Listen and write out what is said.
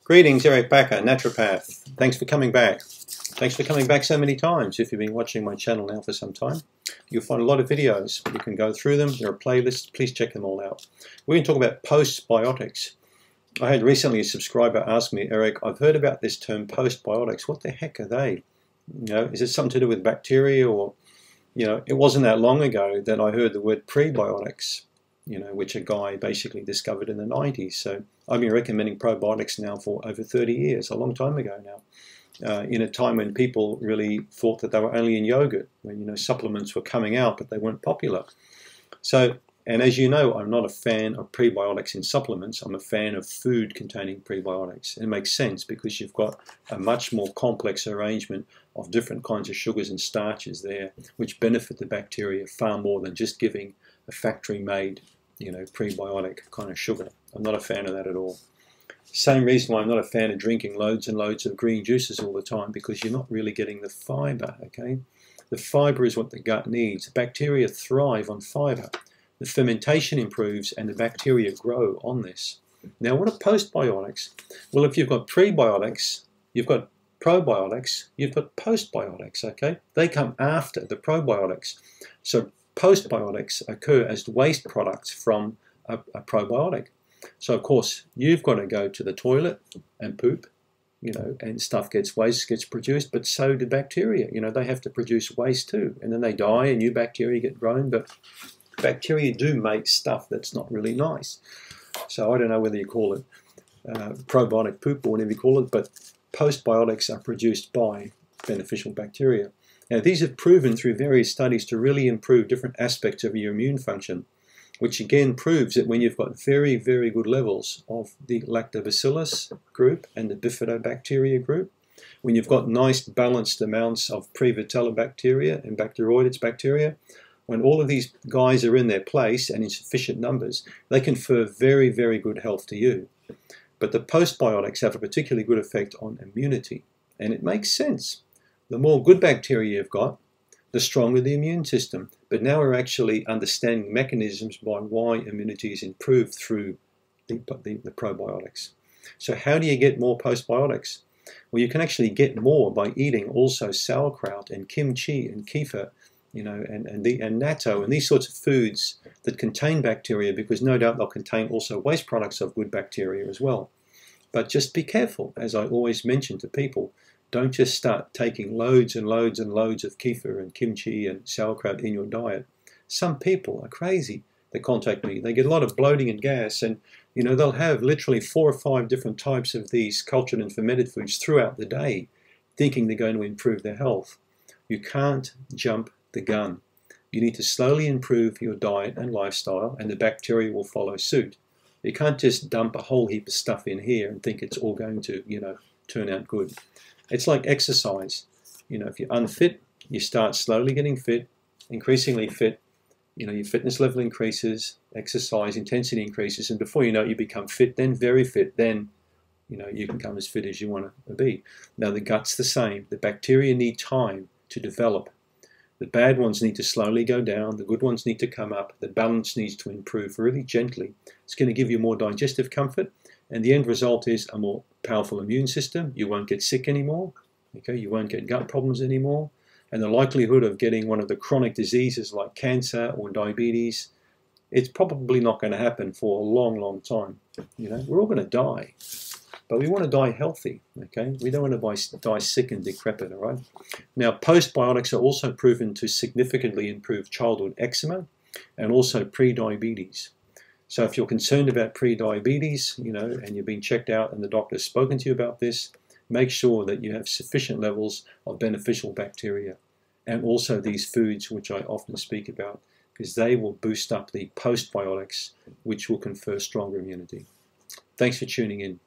Greetings, Eric Backer, naturopath. Thanks for coming back. Thanks for coming back so many times. If you've been watching my channel now for some time, you'll find a lot of videos. You can go through them. There are playlists. Please check them all out. We're going to talk about postbiotics. I had recently a subscriber ask me, Eric, I've heard about this term postbiotics. What the heck are they? You know, is it something to do with bacteria? Or, you know, it wasn't that long ago that I heard the word prebiotics, you know, which a guy basically discovered in the 90s. So I've been recommending probiotics now for over 30 years, a long time ago now, in a time when people really thought that they were only in yogurt, when, you know, supplements were coming out, but they weren't popular. So, and as you know, I'm not a fan of prebiotics in supplements. I'm a fan of food containing prebiotics. It makes sense because you've got a much more complex arrangement of different kinds of sugars and starches there, which benefit the bacteria far more than just giving a factory-made, you know, prebiotic kind of sugar. I'm not a fan of that at all. Same reason why I'm not a fan of drinking loads and loads of green juices all the time, because you're not really getting the fiber, okay? The fiber is what the gut needs. Bacteria thrive on fiber. The fermentation improves and the bacteria grow on this. Now, what are postbiotics? Well, if you've got prebiotics, you've got probiotics, you've got postbiotics, okay? They come after the probiotics. So postbiotics occur as waste products from a probiotic. So of course, you've got to go to the toilet and poop, you know, and waste gets produced, but so do bacteria. You know, they have to produce waste too, and then they die and new bacteria get grown, but bacteria do make stuff that's not really nice. So I don't know whether you call it probiotic poop or whatever you call it, but postbiotics are produced by beneficial bacteria. Now, these have proven through various studies to really improve different aspects of your immune function, which again proves that when you've got very, very good levels of the lactobacillus group and the bifidobacteria group, when you've got nice balanced amounts of previtelobacteria and Bacteroides bacteria, when all of these guys are in their place and in sufficient numbers, they confer very, very good health to you. But the postbiotics have a particularly good effect on immunity, and it makes sense. The more good bacteria you've got, the stronger the immune system. But now we're actually understanding mechanisms by why immunity is improved through the probiotics. So how do you get more postbiotics? Well, you can actually get more by eating also sauerkraut and kimchi and kefir, you know, and natto and these sorts of foods that contain bacteria, because no doubt they'll contain also waste products of good bacteria as well. But just be careful, as I always mention to people. Don't just start taking loads and loads and loads of kefir and kimchi and sauerkraut in your diet. Some people are crazy. They contact me. They get a lot of bloating and gas, and you know, they'll have literally 4 or 5 different types of these cultured and fermented foods throughout the day, thinking they're going to improve their health. You can't jump the gun. You need to slowly improve your diet and lifestyle, and the bacteria will follow suit. You can't just dump a whole heap of stuff in here and think it's all going to, you know, turn out good. It's like exercise. You know, if you're unfit, you start slowly getting fit, increasingly fit. You know, your fitness level increases, exercise intensity increases, and before you know it, you become fit, then very fit. Then, you know, you can become as fit as you want to be. Now, the gut's the same. The bacteria need time to develop. The bad ones need to slowly go down. The good ones need to come up. The balance needs to improve really gently. It's going to give you more digestive comfort. And the end result is a more powerful immune system. You won't get sick anymore. Okay, you won't get gut problems anymore. And the likelihood of getting one of the chronic diseases like cancer or diabetes, it's probably not going to happen for a long, long time. You know, we're all going to die. But we want to die healthy, okay? We don't want to die sick and decrepit, all right? Now, postbiotics are also proven to significantly improve childhood eczema and also pre-diabetes. So if you're concerned about pre-diabetes, you know, and you've been checked out and the doctor's spoken to you about this, make sure that you have sufficient levels of beneficial bacteria and also these foods, which I often speak about, because they will boost up the postbiotics, which will confer stronger immunity. Thanks for tuning in.